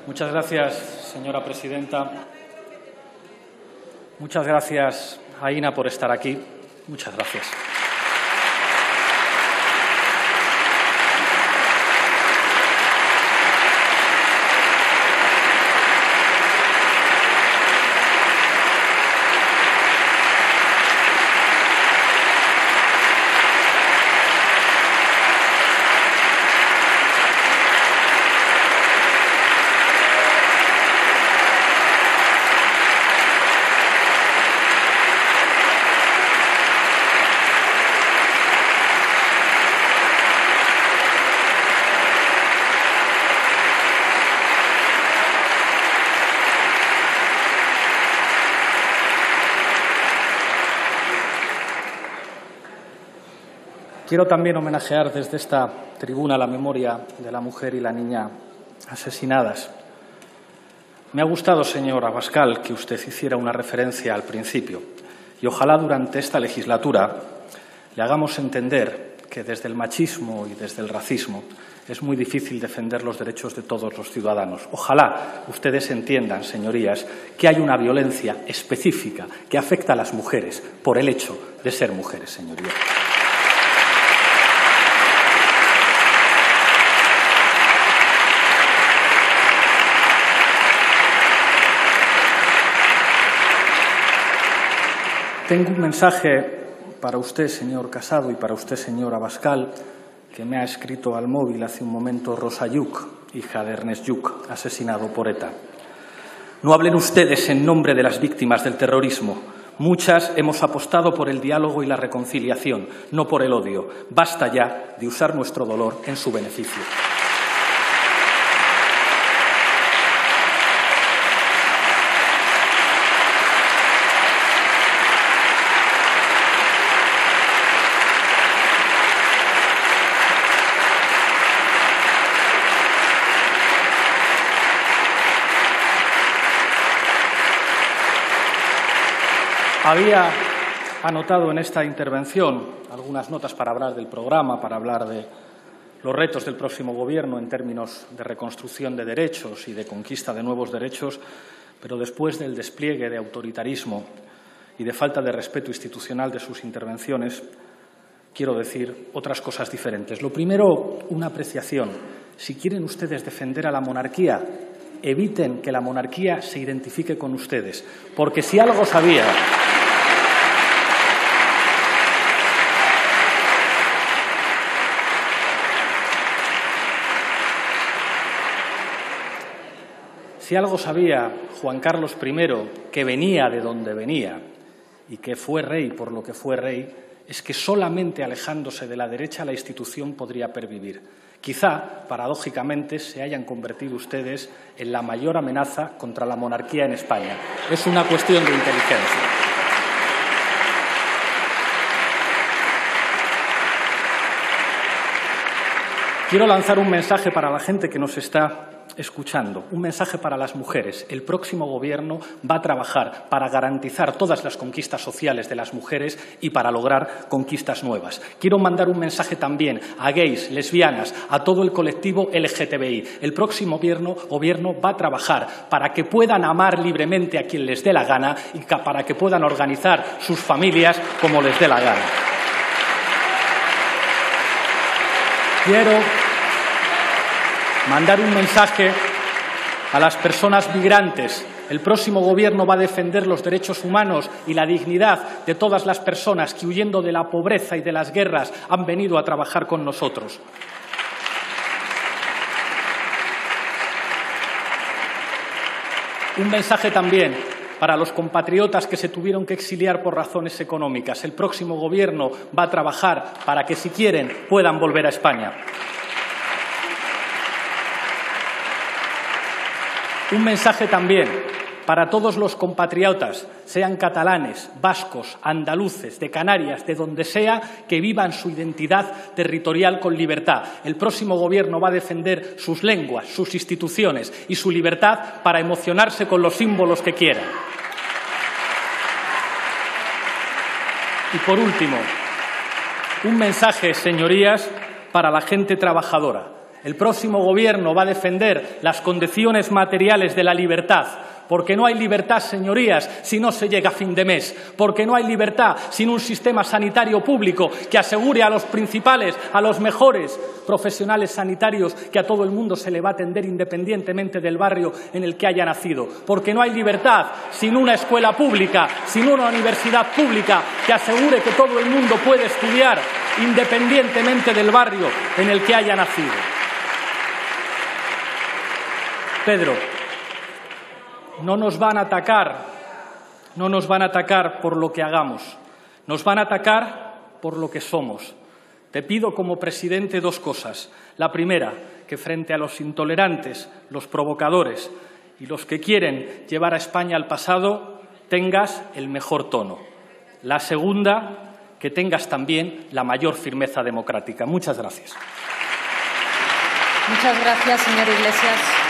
Muchas gracias, señora presidenta. Muchas gracias, Aina, por estar aquí. Muchas gracias. Quiero también homenajear desde esta tribuna la memoria de la mujer y la niña asesinadas. Me ha gustado, señor Abascal, que usted hiciera una referencia al principio y ojalá durante esta legislatura le hagamos entender que desde el machismo y desde el racismo es muy difícil defender los derechos de todos los ciudadanos. Ojalá ustedes entiendan, señorías, que hay una violencia específica que afecta a las mujeres por el hecho de ser mujeres, señorías. Tengo un mensaje para usted, señor Casado, y para usted, señor Abascal, que me ha escrito al móvil hace un momento Rosa Lluch, hija de Ernest Lluch, asesinado por ETA. No hablen ustedes en nombre de las víctimas del terrorismo. Muchas hemos apostado por el diálogo y la reconciliación, no por el odio. Basta ya de usar nuestro dolor en su beneficio. Había anotado en esta intervención algunas notas para hablar del programa, para hablar de los retos del próximo Gobierno en términos de reconstrucción de derechos y de conquista de nuevos derechos, pero después del despliegue de autoritarismo y de falta de respeto institucional de sus intervenciones, quiero decir otras cosas diferentes. Lo primero, una apreciación. Si quieren ustedes defender a la monarquía, eviten que la monarquía se identifique con ustedes, porque si algo sabía... Si algo sabía Juan Carlos I, que venía de donde venía y que fue rey por lo que fue rey, es que solamente alejándose de la derecha la institución podría pervivir. Quizá, paradójicamente, se hayan convertido ustedes en la mayor amenaza contra la monarquía en España. Es una cuestión de inteligencia. Quiero lanzar un mensaje para la gente que nos está escuchando, un mensaje para las mujeres. El próximo Gobierno va a trabajar para garantizar todas las conquistas sociales de las mujeres y para lograr conquistas nuevas. Quiero mandar un mensaje también a gays, lesbianas, a todo el colectivo LGTBI. El próximo Gobierno va a trabajar para que puedan amar libremente a quien les dé la gana y para que puedan organizar sus familias como les dé la gana. Quiero mandar un mensaje a las personas migrantes. El próximo Gobierno va a defender los derechos humanos y la dignidad de todas las personas que, huyendo de la pobreza y de las guerras, han venido a trabajar con nosotros. Un mensaje también para los compatriotas que se tuvieron que exiliar por razones económicas. El próximo Gobierno va a trabajar para que, si quieren, puedan volver a España. Un mensaje también para todos los compatriotas, sean catalanes, vascos, andaluces, de Canarias, de donde sea, que vivan su identidad territorial con libertad. El próximo Gobierno va a defender sus lenguas, sus instituciones y su libertad para emocionarse con los símbolos que quieran. Y por último, un mensaje, señorías, para la gente trabajadora. El próximo Gobierno va a defender las condiciones materiales de la libertad, porque no hay libertad, señorías, si no se llega a fin de mes, porque no hay libertad sin un sistema sanitario público que asegure a los principales, a los mejores profesionales sanitarios que a todo el mundo se le va a atender independientemente del barrio en el que haya nacido, porque no hay libertad sin una escuela pública, sin una universidad pública que asegure que todo el mundo puede estudiar independientemente del barrio en el que haya nacido. Pedro, no nos van a atacar por lo que hagamos, nos van a atacar por lo que somos. Te pido como presidente dos cosas. La primera, que frente a los intolerantes, los provocadores y los que quieren llevar a España al pasado, tengas el mejor tono. La segunda, que tengas también la mayor firmeza democrática. Muchas gracias. Muchas gracias, señor Iglesias.